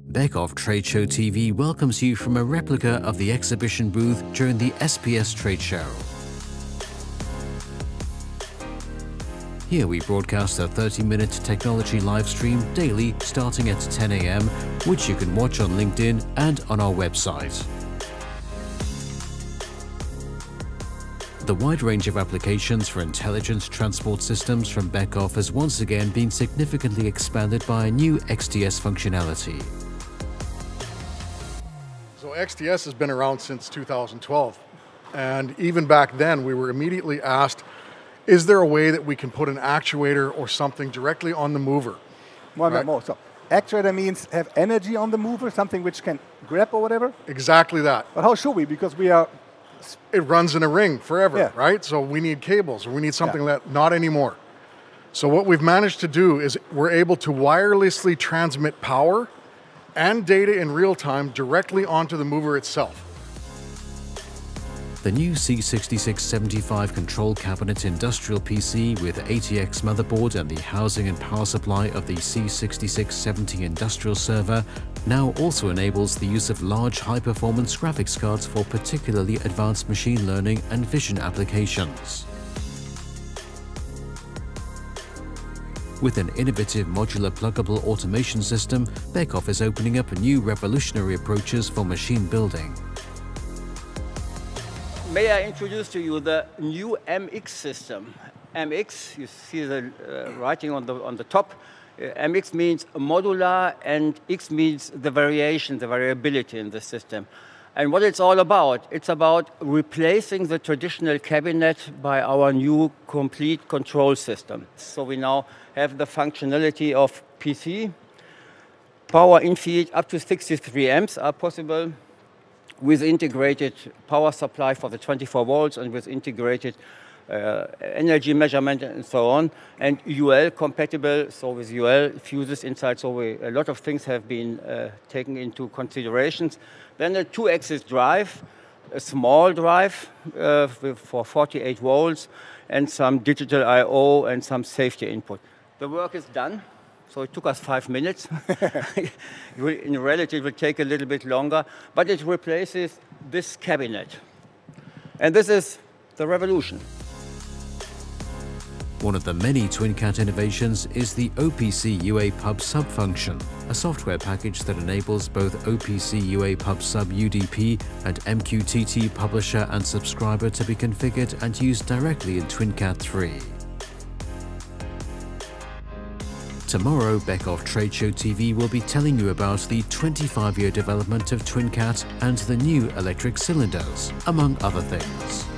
Beckhoff Trade Show TV welcomes you from a replica of the exhibition booth during the SPS Trade Show. Here we broadcast a 30-minute technology live stream daily starting at 10 a.m, which you can watch on LinkedIn and on our website. The wide range of applications for intelligent transport systems from Beckhoff has once again been significantly expanded by a new XTS functionality. So XTS has been around since 2012, and even back then we were immediately asked, is there a way that we can put an actuator or something directly on the mover? More. So actuator means have energy on the mover, something which can grab or whatever? Exactly that. But how should we? Because we are... It runs in a ring forever, yeah. Right? So we need cables, or we need something that, not anymore. So what we've managed to do is we're able to wirelessly transmit power and data in real time directly onto the mover itself. The new C6675 control cabinet industrial PC with ATX motherboard and the housing and power supply of the C6670 industrial server now also enables the use of large high-performance graphics cards for particularly advanced machine learning and vision applications. With an innovative modular pluggable automation system, Beckhoff is opening up new revolutionary approaches for machine building. May I introduce to you the new MX system. MX, you see the writing on the top. MX means modular, and X means the variation, the variability in the system. And what it's all about replacing the traditional cabinet by our new complete control system. So we now have the functionality of PC. Power in feed up to 63 amps are possible, with integrated power supply for the 24 volts and with integrated energy measurement and so on, and UL compatible, so with UL fuses inside, so a lot of things have been taken into considerations. Then a 2-axis drive, a small drive for 48 volts, and some digital I/O and some safety input. The work is done. So it took us 5 minutes. In reality, it will take a little bit longer, but it replaces this cabinet. And this is the revolution. One of the many TwinCAT innovations is the OPC UA Pub Sub function, a software package that enables both OPC UA Pub Sub UDP and MQTT publisher and subscriber to be configured and used directly in TwinCAT 3. Tomorrow, Beckhoff Trade Show TV will be telling you about the 25-year development of TwinCAT and the new electric cylinders, among other things.